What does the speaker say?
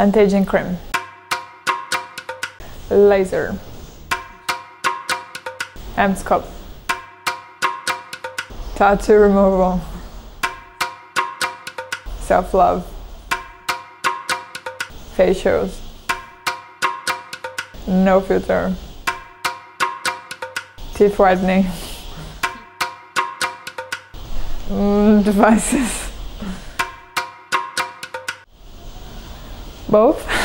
Anti-aging cream. Laser. M-scope. Tattoo removal. Self-love. Facials. No filter. Teeth whitening. Devices. Both.